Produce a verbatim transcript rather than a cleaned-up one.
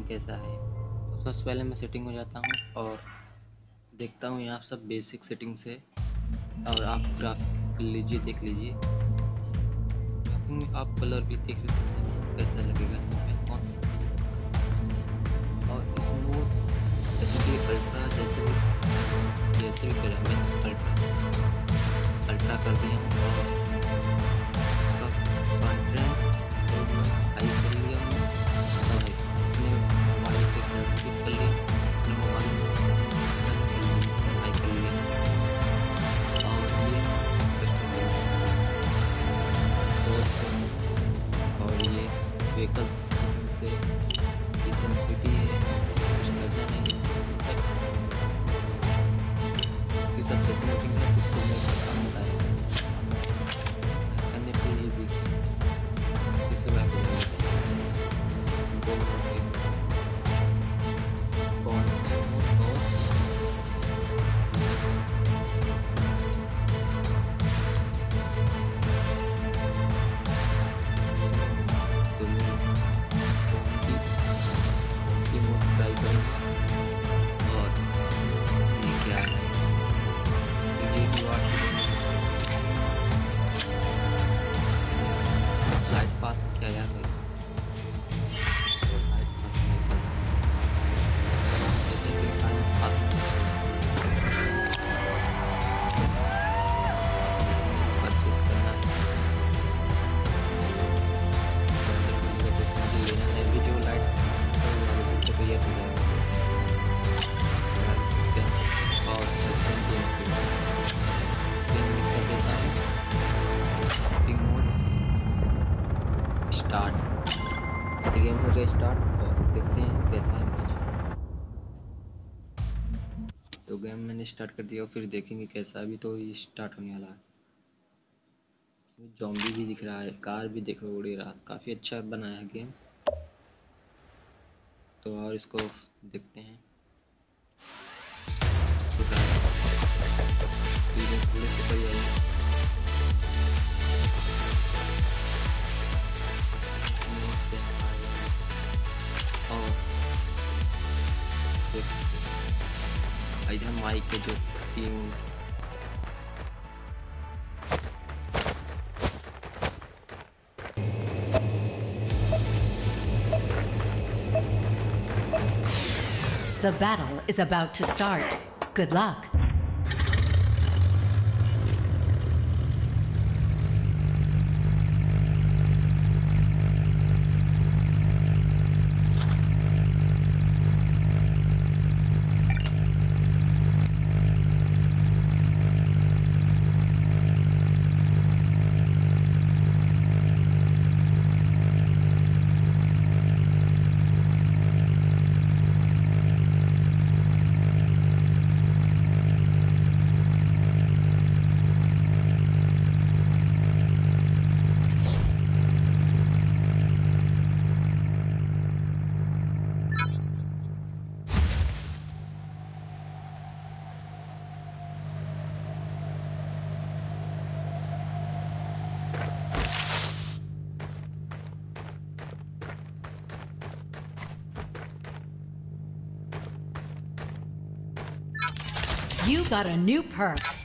कैसा है। तो सबसे पहले मैं सेटिंग में जाता हूँ और देखता हूँ यहाँ सब बेसिक सेटिंग से। और आप ग्राफिक लीजिए, देख लीजिए ग्राफिक में आप कलर भी देख सकते हैं कैसा लगेगा। तो मैं कौन सा और स्मूथ जैसे कि अल्ट्रा, जैसे भी जैसे भी कलर मैं अल्ट्रा अल्ट्रा कर दिया हूँ और कंटेंट और मैं हाई कर लिया हूँ और अपने मोबाइल के साथ स्किप कर लिया, अपने मोबाइल में हाई कर लिया और ये कस्टम और ये व्हीकल्स से सेंसिटिविटी है, कुछ करना नहीं है, ये सब सेटिंग है। इसको मैं करता हूँ करने के लिए देखिए इसे बैक हो ट्राई करूँ। और ये क्या है, ये लाइट पास क्या यार है, लाइट पास जैसे कि पास परचेज करना है, मुझे लेना है भी जो लाइट तो ये तो और स्टार्ट गेम हो गया स्टार्ट और देखते हैं कैसा है मैच। तो गेम मैंने स्टार्ट कर दिया और फिर देखेंगे कैसा। अभी तो ये स्टार्ट होने वाला है। इसमें जॉम्बी भी दिख रहा है, कार भी दिख उड़ रहा, काफ़ी अच्छा बनाया है गेम। तो और इसको देखते हैं। पूरे से कोई है और इधर माइक के जो team The battle is about to start. Good luck. You got a new perk.